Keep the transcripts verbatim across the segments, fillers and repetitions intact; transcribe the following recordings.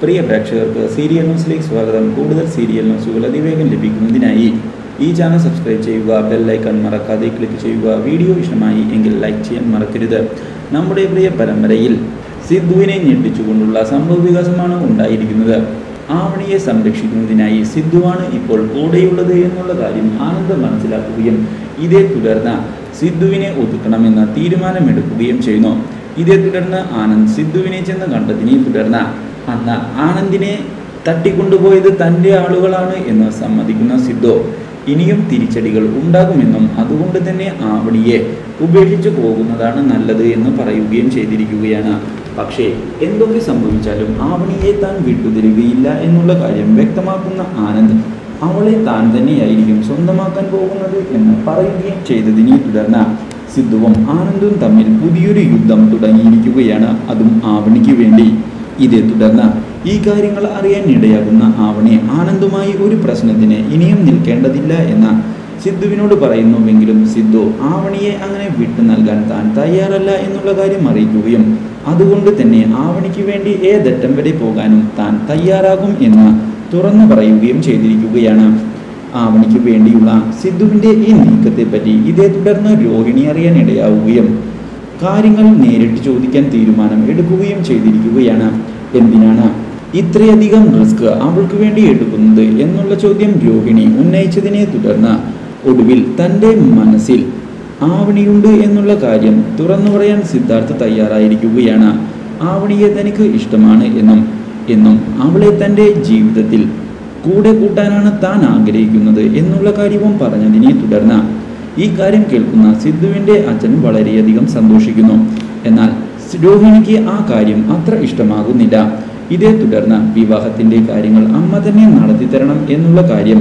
പ്രിയ പ്രേക്ഷകർക്ക് സീരിയൽ ന്യൂസിലേക്ക് സ്വാഗതം. കൂടുതൽ സീരിയൽ ന്യൂസുകൾ അതിവേഗം ലഭിക്കുന്നതിനായി ഈ ചാനൽ സബ്സ്ക്രൈബ് ചെയ്യുക, ബെൽ ഐക്കൺ മറക്കാതെ ക്ലിക്ക് ചെയ്യുക. വീഡിയോ ഇഷ്ടമായി എങ്കിൽ ലൈക്ക് ചെയ്യാൻ മറക്കരുത്. നമ്മുടെ പ്രിയ പരമ്പരയിൽ സിദ്ധുവിനെ ഞെട്ടിച്ചുകൊണ്ടുള്ള സംഭവ വികാസമാണ് ഉണ്ടായിരിക്കുന്നത്. ആവണിയെ സംരക്ഷിക്കുന്നതിനായി സിദ്ധുവാണ് ഇപ്പോൾ കൂടെയുള്ളത് എന്നുള്ള കാര്യം ആനന്ദ് മനസ്സിലാക്കുകയും ഇതേ തുടർന്ന് സിദ്ധുവിനെ ഒതുക്കണമെന്ന തീരുമാനമെടുക്കുകയും ചെയ്യുന്നു. ഇതേ തുടർന്ന് ആനന്ദ് സിദ്ധുവിനെ ചെന്ന് കണ്ടതിനെ തുടർന്ന് അന്ന് ആനന്ദിനെ തട്ടിക്കൊണ്ടുപോയത് തൻ്റെ ആളുകളാണ് എന്ന് സമ്മതിക്കുന്ന സിദ്ധു ഇനിയും തിരിച്ചടികൾ ഉണ്ടാകുമെന്നും അതുകൊണ്ട് തന്നെ ആവണിയെ ഉപേക്ഷിച്ചു പോകുന്നതാണ് നല്ലത് എന്ന് പറയുകയും ചെയ്തിരിക്കുകയാണ്. പക്ഷേ എന്തൊക്കെ സംഭവിച്ചാലും ആവണിയെ താൻ വിട്ടുതരികയില്ല എന്നുള്ള കാര്യം വ്യക്തമാക്കുന്ന ആനന്ദ് അവളെ താൻ തന്നെയായിരിക്കും സ്വന്തമാക്കാൻ പോകുന്നത് എന്ന് പറയുകയും ചെയ്തതിനെ തുടർന്ന് സിദ്ധുവും ആനന്ദും തമ്മിൽ പുതിയൊരു യുദ്ധം തുടങ്ങിയിരിക്കുകയാണ്, അതും ആവണിക്ക് വേണ്ടി. ഇതേ തുടർന്ന് ഈ കാര്യങ്ങൾ അറിയാൻ ഇടയാകുന്ന ആവണി ആനന്ദുമായി ഒരു പ്രശ്നത്തിന് ഇനിയും നിൽക്കേണ്ടതില്ല എന്ന് സിദ്ധുവിനോട് പറയുന്നുവെങ്കിലും സിദ്ധു ആവണിയെ അങ്ങനെ വിട്ടു നൽകാൻ താൻ തയ്യാറല്ല എന്നുള്ള കാര്യം അറിയിക്കുകയും അതുകൊണ്ട് തന്നെ ആവണിക്ക് വേണ്ടി ഏതറ്റം വരെ പോകാനും താൻ തയ്യാറാകും എന്ന് തുറന്നു പറയുകയും ചെയ്തിരിക്കുകയാണ്. ആവണിക്ക് വേണ്ടിയുള്ള സിദ്ധുവിൻ്റെ ഈ നീക്കത്തെപ്പറ്റി ഇതേ തുടർന്ന് രോഹിണി അറിയാൻ ഇടയാവുകയും കാര്യങ്ങൾ നേരിട്ട് ചോദിക്കാൻ തീരുമാനം എടുക്കുകയും ചെയ്തിരിക്കുകയാണ്. എന്തിനാണ് ഇത്രയധികം റിസ്ക് അവൾക്ക് വേണ്ടി എടുക്കുന്നത് എന്നുള്ള ചോദ്യം രോഹിണി ഉന്നയിച്ചതിനെ തുടർന്ന് ഒടുവിൽ തൻ്റെ മനസ്സിൽ ആവണിയുണ്ട് എന്നുള്ള കാര്യം തുറന്നു പറയാൻ സിദ്ധാർത്ഥ് തയ്യാറായിരിക്കുകയാണ്. ആവണിയെ തനിക്ക് ഇഷ്ടമാണ് എന്നും എന്നും അവളെ തൻ്റെ ജീവിതത്തിൽ കൂടെ കൂട്ടാനാണ് താൻ ആഗ്രഹിക്കുന്നത് എന്നുള്ള കാര്യവും പറഞ്ഞതിനെ തുടർന്ന് ഈ കാര്യം കേൾക്കുന്ന സിദ്ധുവിൻ്റെ അച്ഛൻ വളരെയധികം സന്തോഷിക്കുന്നു. എന്നാൽ രോഹിണിക്ക് ആ കാര്യം അത്ര ഇഷ്ടമാകുന്നില്ല. ഇതേ തുടർന്ന് വിവാഹത്തിൻ്റെ കാര്യങ്ങൾ അമ്മ തന്നെ നടത്തി തരണം എന്നുള്ള കാര്യം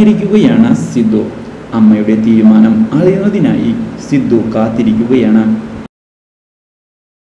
പറഞ്ഞിരിക്കുകയാണ് സിദ്ധു. അമ്മയുടെ തീരുമാനം അറിയുന്നതിനായി സിദ്ധു കാത്തിരിക്കുകയാണ്.